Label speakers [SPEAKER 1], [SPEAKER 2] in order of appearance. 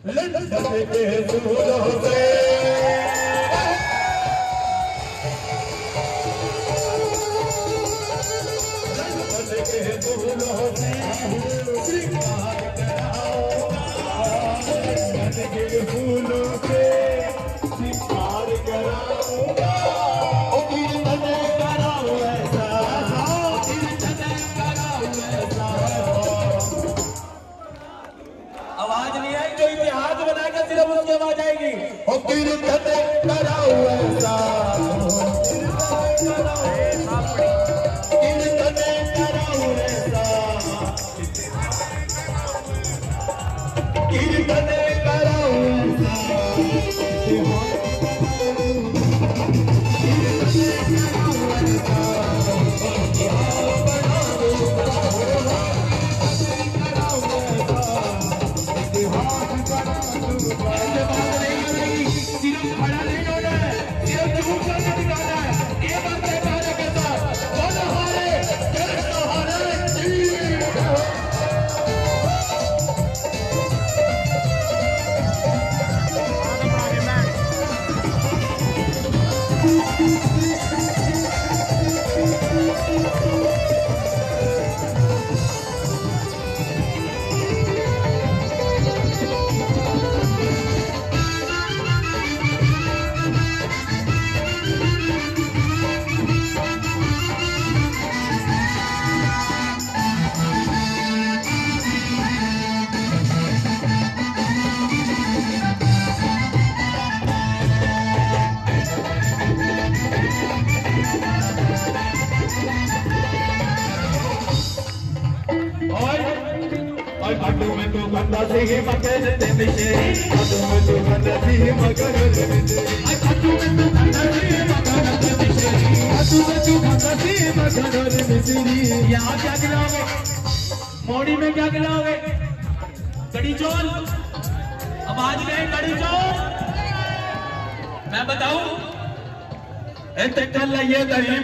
[SPEAKER 1] London के फूलों से श्रृंगार कराऊंगा आवाज नहीं आई जो इतिहास बनाएगा सिर्फ उसकी आवाज आएगी। में तो बंदा से मगर ते मिशरी में तो बंदा से मगर ते मिशरी में तो बंदा से मगर ते मिशरी। यहाँ क्या खिलाओगे? मोड़ी में क्या खिलाओगे? कड़ी चौल। आवाज नहीं, कड़ी चौल। मैं बताऊं?